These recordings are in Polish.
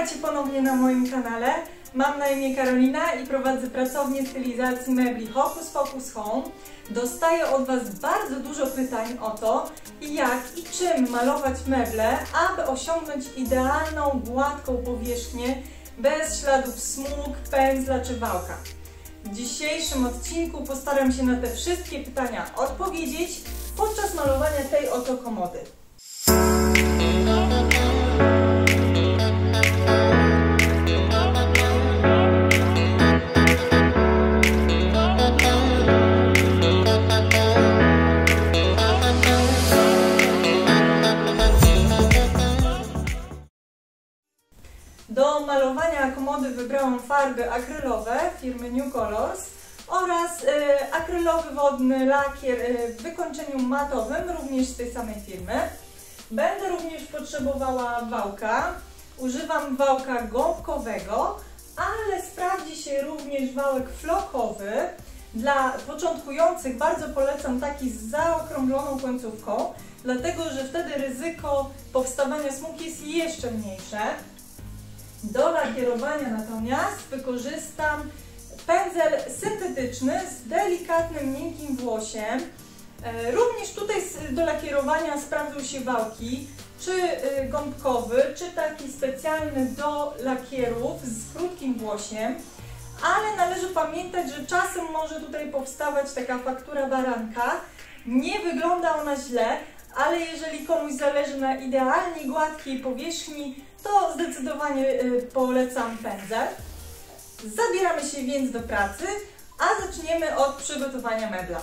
Witajcie ponownie na moim kanale. Mam na imię Karolina i prowadzę pracownię stylizacji mebli Hocus Pocus Home. Dostaję od Was bardzo dużo pytań o to, jak i czym malować meble, aby osiągnąć idealną, gładką powierzchnię bez śladów smug, pędzla czy wałka. W dzisiejszym odcinku postaram się na te wszystkie pytania odpowiedzieć podczas malowania tej oto komody. Do malowania komody wybrałam farby akrylowe firmy New Colors oraz akrylowy wodny lakier w wykończeniu matowym, również z tej samej firmy. Będę również potrzebowała wałka. Używam wałka gąbkowego, ale sprawdzi się również wałek flokowy. Dla początkujących bardzo polecam taki z zaokrągloną końcówką, dlatego że wtedy ryzyko powstawania smug jest jeszcze mniejsze. Do lakierowania natomiast wykorzystam pędzel syntetyczny z delikatnym, miękkim włosiem. Również tutaj do lakierowania sprawdzą się wałki, czy gąbkowy, czy taki specjalny do lakierów z krótkim włosiem. Ale należy pamiętać, że czasem może tutaj powstawać taka faktura baranka. Nie wygląda ona źle, ale jeżeli komuś zależy na idealnie gładkiej powierzchni, to zdecydowanie polecam pędzel. Zabieramy się więc do pracy, a zaczniemy od przygotowania mebla.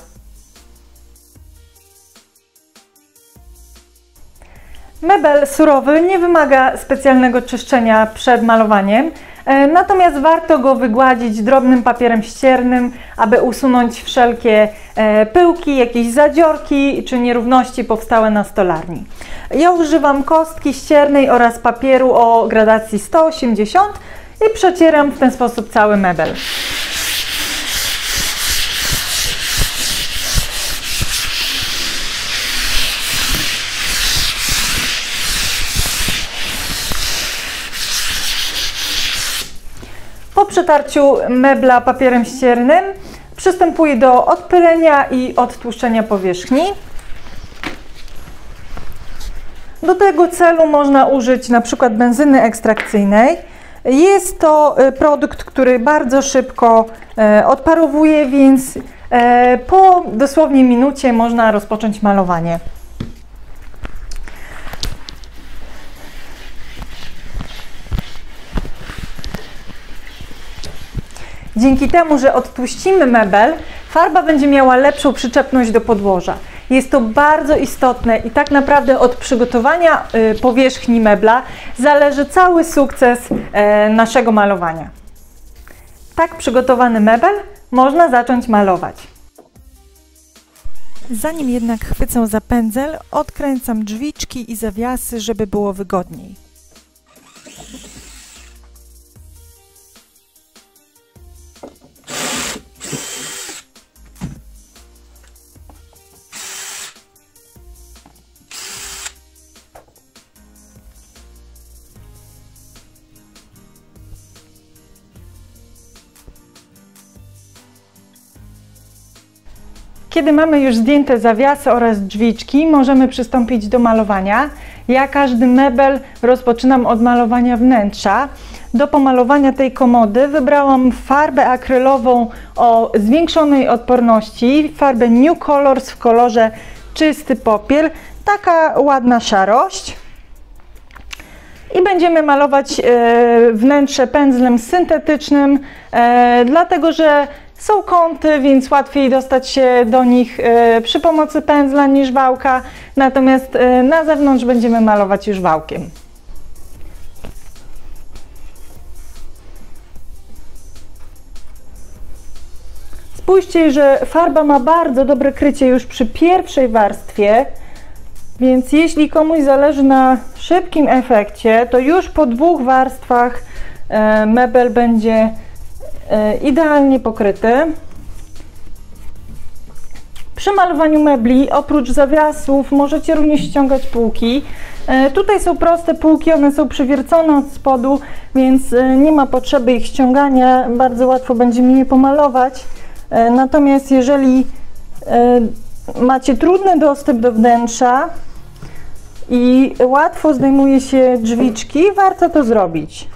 Mebel surowy nie wymaga specjalnego czyszczenia przed malowaniem, natomiast warto go wygładzić drobnym papierem ściernym, aby usunąć wszelkie pyłki, jakieś zadziorki czy nierówności powstałe na stolarni. Ja używam kostki ściernej oraz papieru o gradacji 180 i przecieram w ten sposób cały mebel. Po przetarciu mebla papierem ściernym przystępuję do odpylenia i odtłuszczenia powierzchni. Do tego celu można użyć np. benzyny ekstrakcyjnej. Jest to produkt, który bardzo szybko odparowuje, więc po dosłownie minucie można rozpocząć malowanie. Dzięki temu, że odtłuścimy mebel, farba będzie miała lepszą przyczepność do podłoża. Jest to bardzo istotne i tak naprawdę od przygotowania powierzchni mebla zależy cały sukces naszego malowania. Tak przygotowany mebel można zacząć malować. Zanim jednak chwycę za pędzel, odkręcam drzwiczki i zawiasy, żeby było wygodniej. Kiedy mamy już zdjęte zawiasy oraz drzwiczki, możemy przystąpić do malowania. Ja każdy mebel rozpoczynam od malowania wnętrza. Do pomalowania tej komody wybrałam farbę akrylową o zwiększonej odporności, farbę New Colors w kolorze czysty popiel, taka ładna szarość. I będziemy malować wnętrze pędzlem syntetycznym, dlatego że są kąty, więc łatwiej dostać się do nich przy pomocy pędzla niż wałka, natomiast na zewnątrz będziemy malować już wałkiem. Spójrzcie, że farba ma bardzo dobre krycie już przy pierwszej warstwie, więc jeśli komuś zależy na szybkim efekcie, to już po 2 warstwach mebel będzie idealnie pokryty. Przy malowaniu mebli, oprócz zawiasów, możecie również ściągać półki. Tutaj są proste półki, one są przywiercone od spodu, więc nie ma potrzeby ich ściągania, bardzo łatwo będzie mi je pomalować. Natomiast jeżeli macie trudny dostęp do wnętrza i łatwo zdejmuje się drzwiczki, warto to zrobić.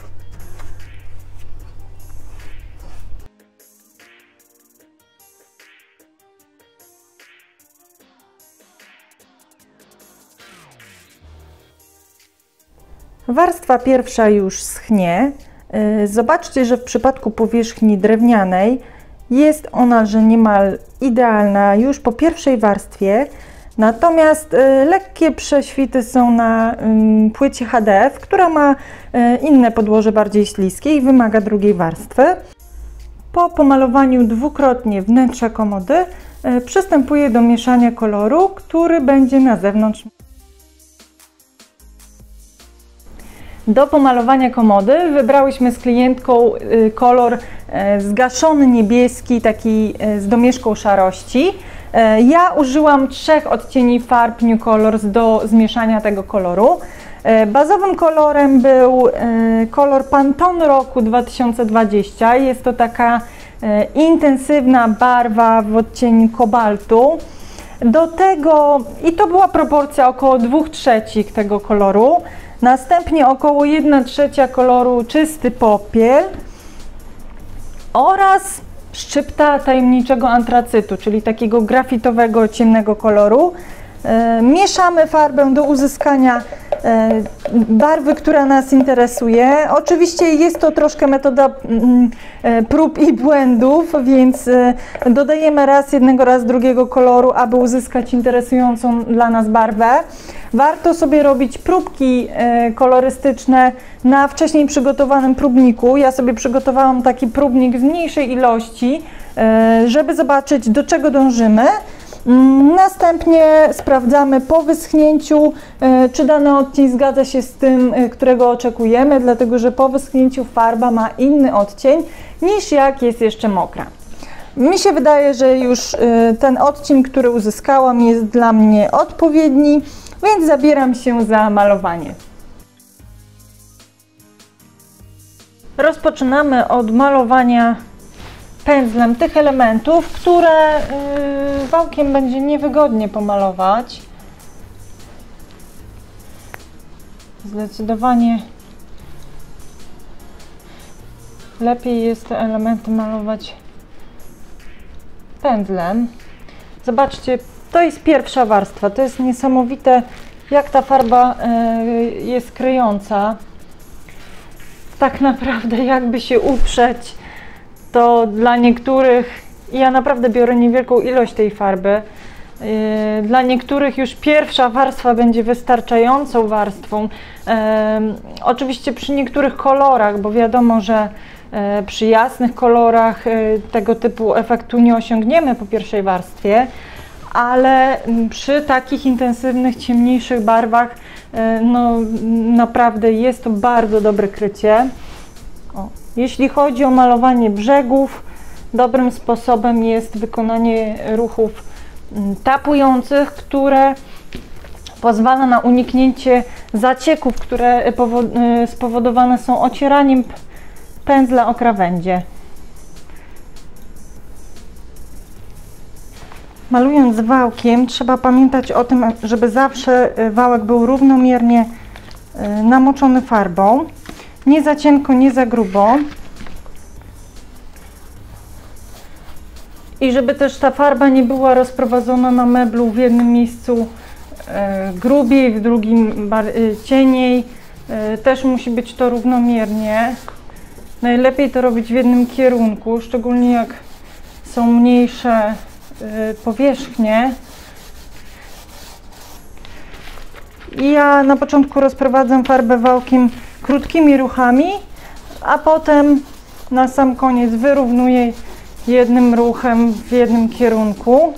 Warstwa pierwsza już schnie. Zobaczcie, że w przypadku powierzchni drewnianej jest ona niemal idealna już po pierwszej warstwie, natomiast lekkie prześwity są na płycie HDF, która ma inne podłoże bardziej śliskie i wymaga drugiej warstwy. Po pomalowaniu dwukrotnie wnętrza komody przystępuję do mieszania koloru, który będzie na zewnątrz. Do pomalowania komody wybrałyśmy z klientką kolor zgaszony niebieski, taki z domieszką szarości. Ja użyłam 3 odcieni farb New Colors do zmieszania tego koloru. Bazowym kolorem był kolor Pantone roku 2020. Jest to taka intensywna barwa w odcieniu kobaltu. Do tego, i to była proporcja około 2/3 tego koloru. Następnie około 1/3 koloru czysty popiel oraz szczypta tajemniczego antracytu, czyli takiego grafitowego, ciemnego koloru. Mieszamy farbę do uzyskania barwy, która nas interesuje. Oczywiście jest to troszkę metoda prób i błędów, więc dodajemy raz jednego, raz drugiego koloru, aby uzyskać interesującą dla nas barwę. Warto sobie robić próbki kolorystyczne na wcześniej przygotowanym próbniku. Ja sobie przygotowałam taki próbnik w mniejszej ilości, żeby zobaczyć, do czego dążymy. Następnie sprawdzamy po wyschnięciu, czy dany odcień zgadza się z tym, którego oczekujemy, dlatego że po wyschnięciu farba ma inny odcień niż jak jest jeszcze mokra. Mi się wydaje, że już ten odcień, który uzyskałam, jest dla mnie odpowiedni, więc zabieram się za malowanie. Rozpoczynamy od malowania pędzlem tych elementów, które wałkiem będzie niewygodnie pomalować. Zdecydowanie lepiej jest te elementy malować pędzlem. Zobaczcie, to jest pierwsza warstwa. To jest niesamowite, jak ta farba jest kryjąca. Tak naprawdę, jakby się uprzeć, to dla niektórych, ja naprawdę biorę niewielką ilość tej farby, dla niektórych już pierwsza warstwa będzie wystarczającą warstwą. Oczywiście przy niektórych kolorach, bo wiadomo, że przy jasnych kolorach tego typu efektu nie osiągniemy po pierwszej warstwie, ale przy takich intensywnych, ciemniejszych barwach no naprawdę jest to bardzo dobre krycie. Jeśli chodzi o malowanie brzegów, dobrym sposobem jest wykonanie ruchów tapujących, które pozwala na uniknięcie zacieków, które spowodowane są ocieraniem pędzla o krawędzie. Malując wałkiem trzeba pamiętać o tym, żeby zawsze wałek był równomiernie namoczony farbą. Nie za cienko, nie za grubo. I żeby też ta farba nie była rozprowadzona na meblu w jednym miejscu grubiej, w drugim cieniej. Też musi być to równomiernie. Najlepiej to robić w jednym kierunku, szczególnie jak są mniejsze powierzchnie. I ja na początku rozprowadzam farbę wałkiem krótkimi ruchami, a potem na sam koniec wyrównuję jednym ruchem w jednym kierunku.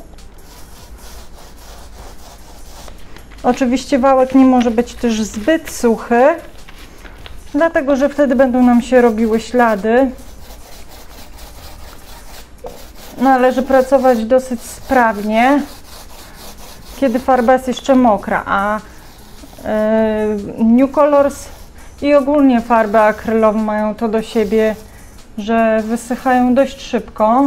Oczywiście wałek nie może być też zbyt suchy, dlatego że wtedy będą nam się robiły ślady. Należy pracować dosyć sprawnie. kiedy farba jest jeszcze mokra, a New Colors i ogólnie farby akrylowe mają to do siebie, że wysychają dość szybko.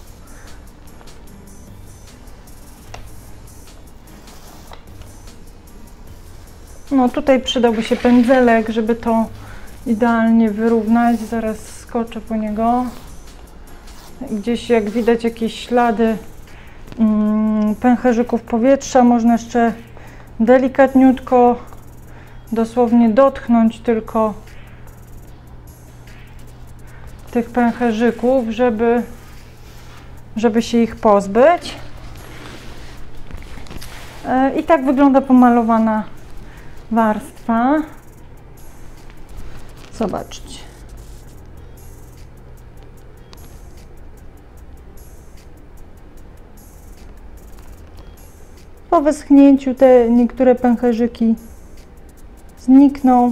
No tutaj przydałby się pędzelek, żeby to idealnie wyrównać. Zaraz skoczę po niego. Gdzieś jak widać jakieś ślady pęcherzyków powietrza, można jeszcze delikatniutko, dosłownie dotknąć tylko tych pęcherzyków, żeby się ich pozbyć. I tak wygląda pomalowana warstwa. Zobaczcie. Po wyschnięciu te niektóre pęcherzyki znikną.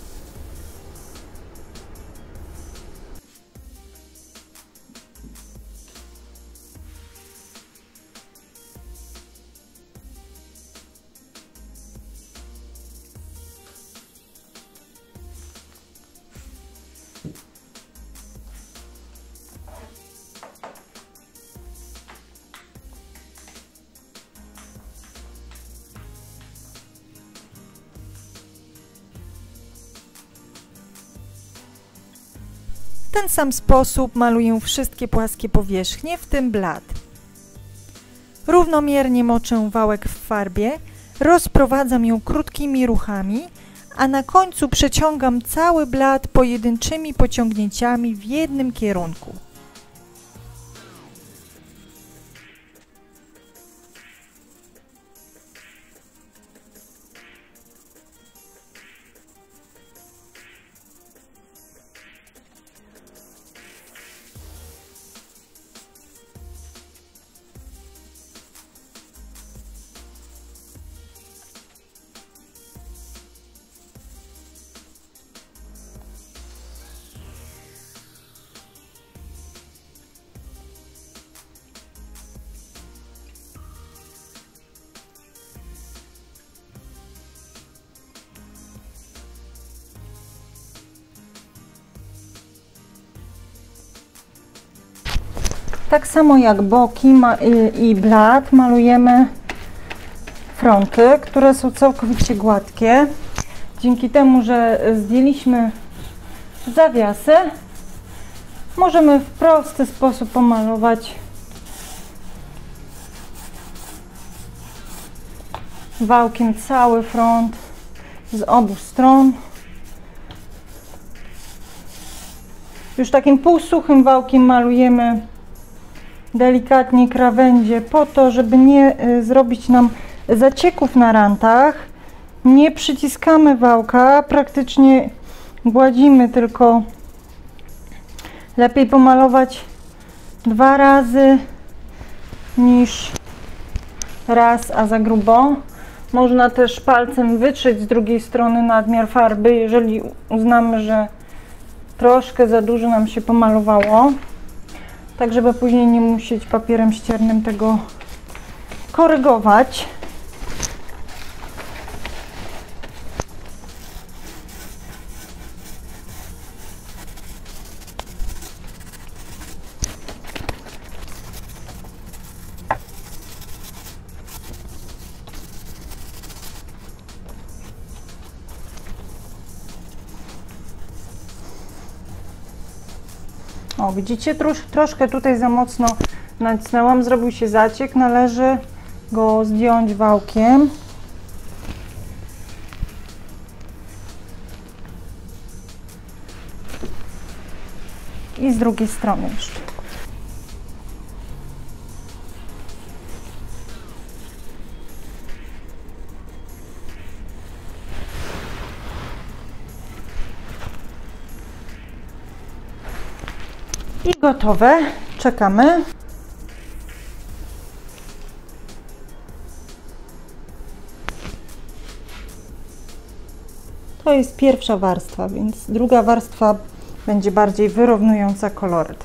W ten sam sposób maluję wszystkie płaskie powierzchnie, w tym blat. Równomiernie moczę wałek w farbie, rozprowadzam ją krótkimi ruchami, a na końcu przeciągam cały blat pojedynczymi pociągnięciami w jednym kierunku. Tak samo jak boki i blat malujemy fronty, które są całkowicie gładkie. Dzięki temu, że zdjęliśmy zawiasy, możemy w prosty sposób pomalować wałkiem cały front z obu stron. Już takim półsuchym wałkiem malujemy delikatnie krawędzie po to, żeby nie zrobić nam zacieków na rantach. Nie przyciskamy wałka, praktycznie gładzimy, tylko lepiej pomalować 2 razy niż raz, a za grubo. Można też palcem wytrzeć z drugiej strony nadmiar farby, jeżeli uznamy, że troszkę za dużo nam się pomalowało, tak żeby później nie musieć papierem ściernym tego korygować. O, widzicie, troszkę tutaj za mocno nacisnęłam, zrobił się zaciek, należy go zdjąć wałkiem. I z drugiej strony jeszcze. I gotowe. Czekamy. To jest pierwsza warstwa, więc druga warstwa będzie bardziej wyrównująca koloryt.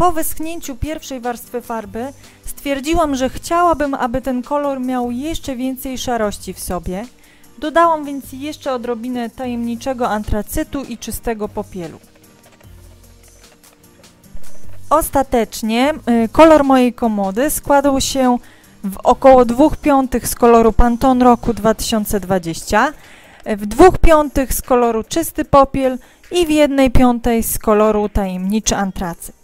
Po wyschnięciu pierwszej warstwy farby stwierdziłam, że chciałabym, aby ten kolor miał jeszcze więcej szarości w sobie. Dodałam więc jeszcze odrobinę tajemniczego antracytu i czystego popielu. Ostatecznie kolor mojej komody składał się w około 2/5 z koloru Pantone Roku 2020, w 2/5 z koloru czysty popiel i w 1/5 z koloru tajemniczy antracyt.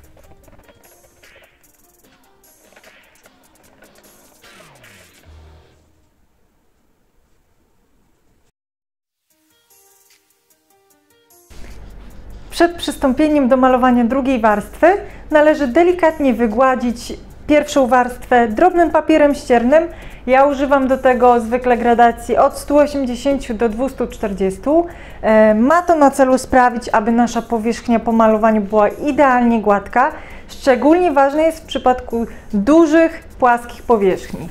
Przed przystąpieniem do malowania drugiej warstwy należy delikatnie wygładzić pierwszą warstwę drobnym papierem ściernym. Ja używam do tego zwykle gradacji od 180 do 240. Ma to na celu sprawić, aby nasza powierzchnia po malowaniu była idealnie gładka. Szczególnie ważne jest w przypadku dużych, płaskich powierzchni.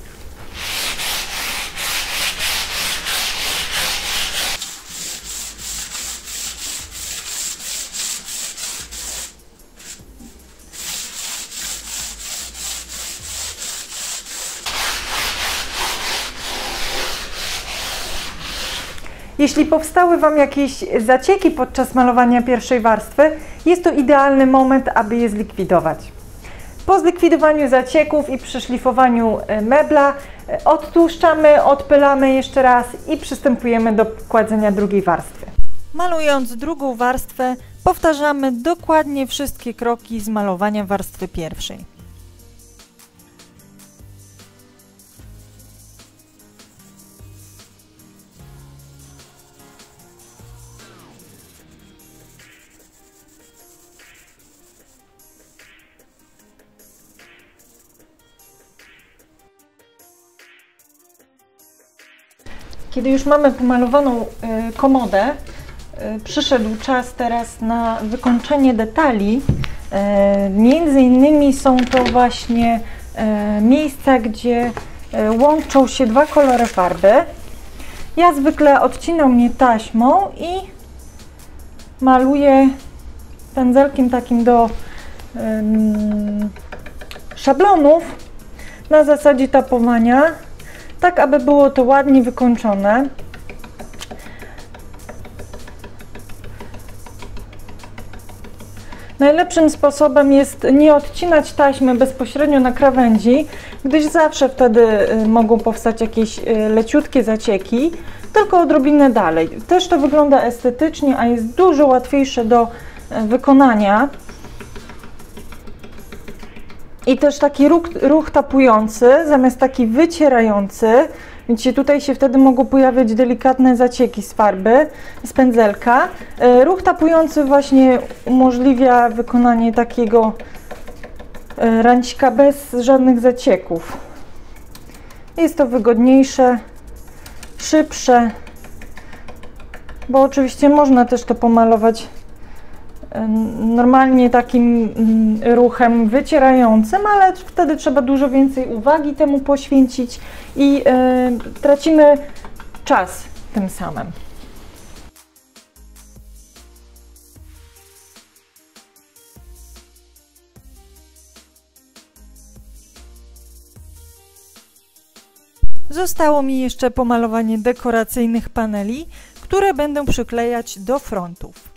Jeśli powstały Wam jakieś zacieki podczas malowania pierwszej warstwy, jest to idealny moment, aby je zlikwidować. Po zlikwidowaniu zacieków i przeszlifowaniu mebla odtłuszczamy, odpylamy jeszcze raz i przystępujemy do kładzenia drugiej warstwy. Malując drugą warstwę, powtarzamy dokładnie wszystkie kroki z malowania warstwy pierwszej. Kiedy już mamy pomalowaną komodę, przyszedł czas teraz na wykończenie detali. Między innymi są to właśnie miejsca, gdzie łączą się dwa kolory farby. Ja zwykle odcinam je taśmą i maluję pędzelkiem takim do szablonów na zasadzie tapowania, tak aby było to ładnie wykończone. Najlepszym sposobem jest nie odcinać taśmy bezpośrednio na krawędzi, gdyż zawsze wtedy mogą powstać jakieś leciutkie zacieki, tylko odrobinę dalej. Też to wygląda estetycznie, a jest dużo łatwiejsze do wykonania. I też taki ruch tapujący zamiast taki wycierający. Widzicie, tutaj się wtedy mogą pojawiać delikatne zacieki z farby, z pędzelka. Ruch tapujący właśnie umożliwia wykonanie takiego rancika bez żadnych zacieków. Jest to wygodniejsze, szybsze, bo oczywiście można też to pomalować normalnie takim ruchem wycierającym, ale wtedy trzeba dużo więcej uwagi temu poświęcić i tracimy czas tym samym. Zostało mi jeszcze pomalowanie dekoracyjnych paneli, które będę przyklejać do frontów.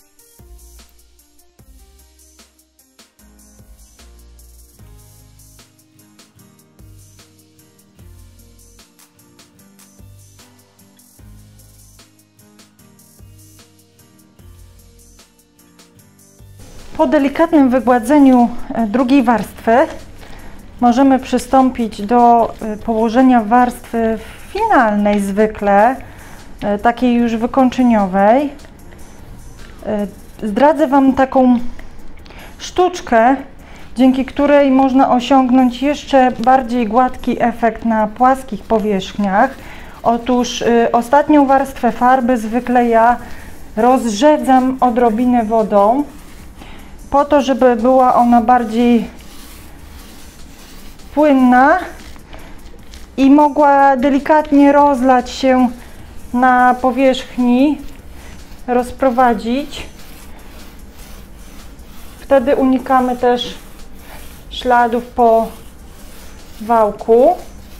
Po delikatnym wygładzeniu drugiej warstwy możemy przystąpić do położenia warstwy finalnej zwykle, takiej już wykończeniowej. Zdradzę Wam taką sztuczkę, dzięki której można osiągnąć jeszcze bardziej gładki efekt na płaskich powierzchniach. Otóż ostatnią warstwę farby zwykle ja rozrzedzam odrobinę wodą, po to, żeby była ona bardziej płynna i mogła delikatnie rozlać się na powierzchni, rozprowadzić. Wtedy unikamy też śladów po wałku.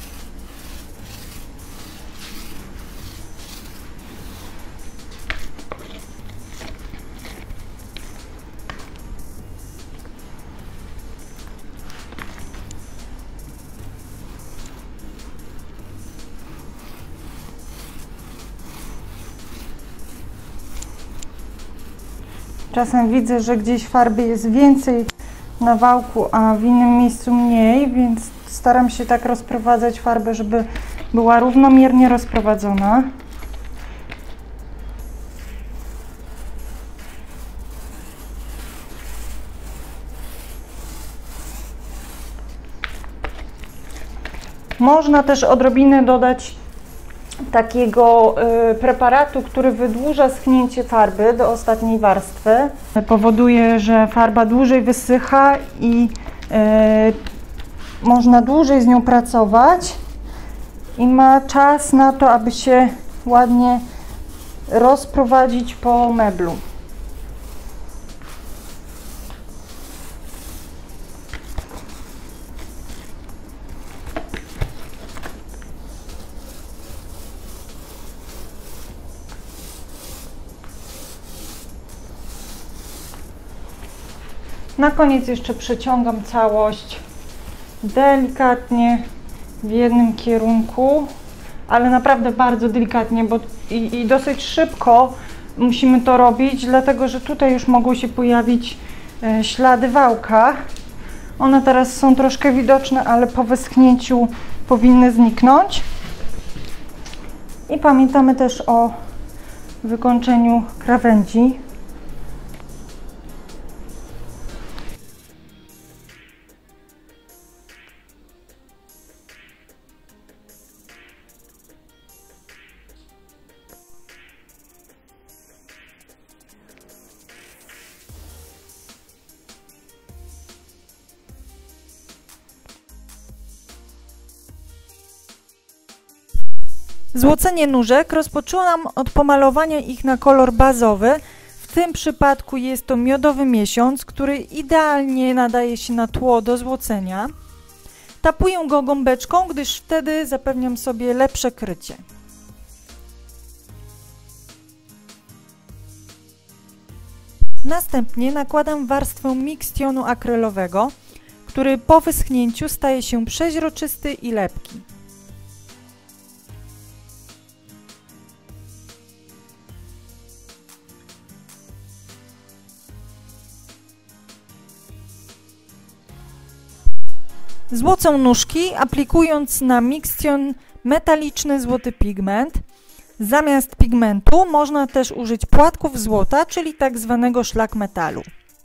Czasem widzę, że gdzieś farby jest więcej na wałku, a w innym miejscu mniej, więc staram się tak rozprowadzać farbę, żeby była równomiernie rozprowadzona. Można też odrobinę dodać takiego preparatu, który wydłuża schnięcie farby do ostatniej warstwy. Powoduje, że farba dłużej wysycha i można dłużej z nią pracować i ma czas na to, aby się ładnie rozprowadzić po meblu. Na koniec jeszcze przeciągam całość delikatnie w jednym kierunku, ale naprawdę bardzo delikatnie, bo i dosyć szybko musimy to robić, dlatego że tutaj już mogą się pojawić ślady wałka. One teraz są troszkę widoczne, ale po wyschnięciu powinny zniknąć. I pamiętamy też o wykończeniu krawędzi. Złocenie nóżek rozpoczęłam od pomalowania ich na kolor bazowy. W tym przypadku jest to miodowy miesiąc, który idealnie nadaje się na tło do złocenia. Tapuję go gąbeczką, gdyż wtedy zapewniam sobie lepsze krycie. Następnie nakładam warstwę mikstionu akrylowego, który po wyschnięciu staje się przeźroczysty i lepki. Złocę nóżki, aplikując na mikstion metaliczny złoty pigment. Zamiast pigmentu można też użyć płatków złota, czyli tak zwanego szlak metalu.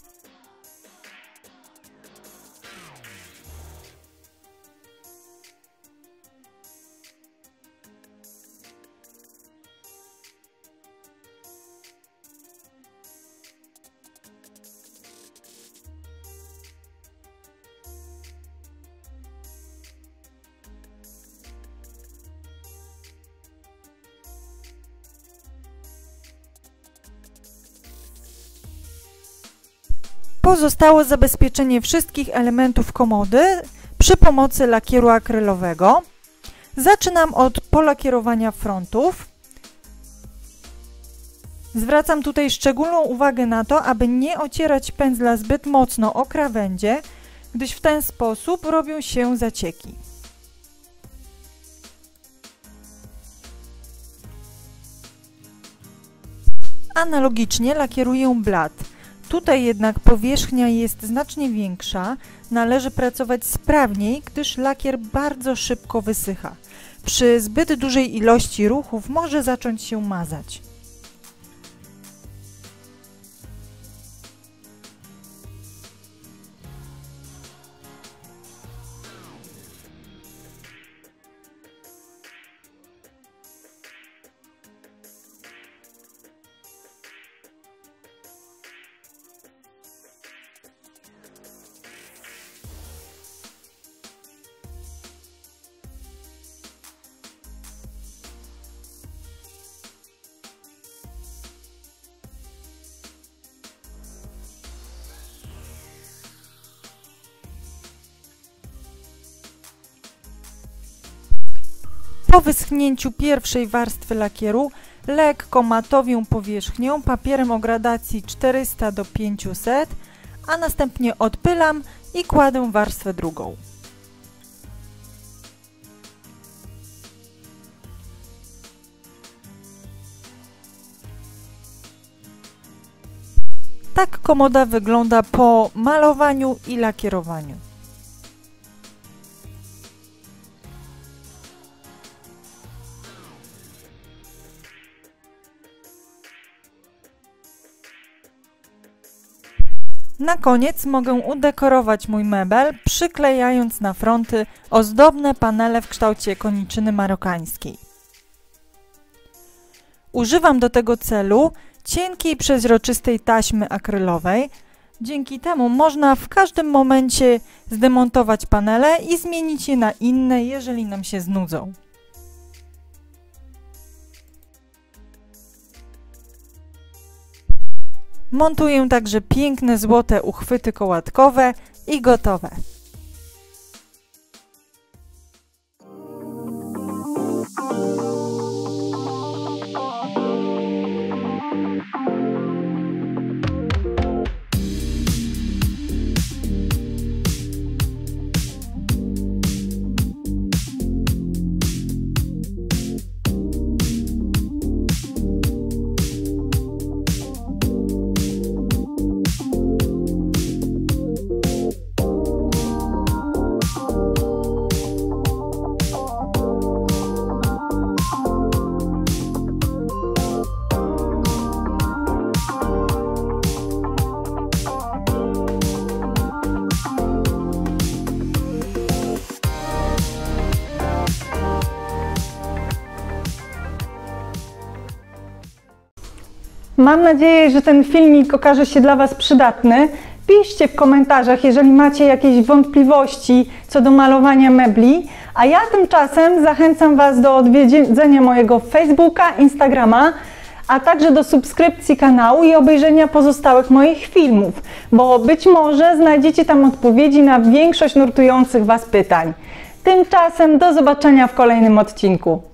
Pozostało zabezpieczenie wszystkich elementów komody przy pomocy lakieru akrylowego. Zaczynam od polakierowania frontów. Zwracam tutaj szczególną uwagę na to, aby nie ocierać pędzla zbyt mocno o krawędzie, gdyż w ten sposób robią się zacieki. Analogicznie lakieruję blat. Tutaj jednak powierzchnia jest znacznie większa, należy pracować sprawniej, gdyż lakier bardzo szybko wysycha. Przy zbyt dużej ilości ruchów może zacząć się mazać. Po wyschnięciu pierwszej warstwy lakieru lekko matowię powierzchnię papierem o gradacji 400 do 500, a następnie odpylam i kładę warstwę drugą. Tak komoda wygląda po malowaniu i lakierowaniu. Na koniec mogę udekorować mój mebel, przyklejając na fronty ozdobne panele w kształcie koniczyny marokańskiej. Używam do tego celu cienkiej, przezroczystej taśmy akrylowej. Dzięki temu można w każdym momencie zdemontować panele i zmienić je na inne, jeżeli nam się znudzą. Montuję także piękne złote uchwyty kołatkowe i gotowe. Mam nadzieję, że ten filmik okaże się dla Was przydatny. Piszcie w komentarzach, jeżeli macie jakieś wątpliwości co do malowania mebli, a ja tymczasem zachęcam Was do odwiedzenia mojego Facebooka, Instagrama, a także do subskrypcji kanału i obejrzenia pozostałych moich filmów, bo być może znajdziecie tam odpowiedzi na większość nurtujących Was pytań. Tymczasem do zobaczenia w kolejnym odcinku.